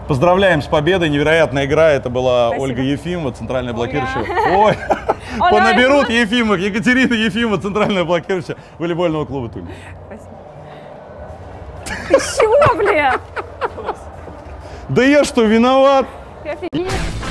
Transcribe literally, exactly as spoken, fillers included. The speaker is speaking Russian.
Поздравляем с победой, невероятная игра. Это была Спасибо. Ольга Ефимова, центральная Ольга. блокирующая. Ой, Ой, понаберут ой. Ефимов, Екатерина Ефимова, центральная блокирующая волейбольного клуба Тульма. Спасибо. Ты чего, блин? Да я что, виноват? Ты офигел?